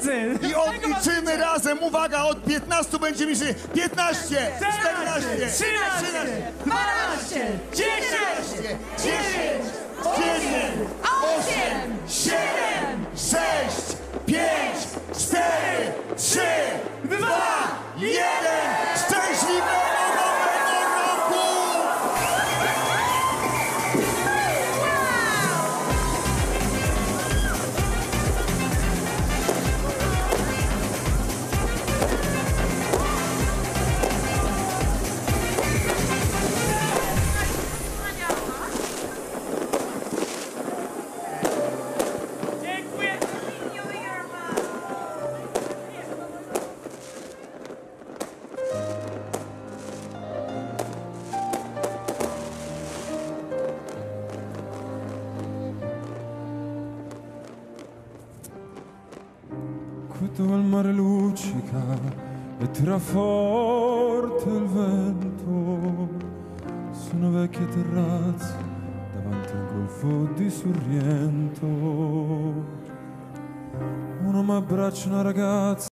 wszyscy! I odliczymy razem, uwaga, od 15 będziemy się 15, 14, 13, 12, 10, 10, 8, 7, 6, 5, 4, 3, 2, 1. Szczęśliwego nowego roku! Quito al mare luccica e tira forte il vento su una vecchia terrazza davanti al golfo di Sorrento. Un uomo abbraccia una ragazza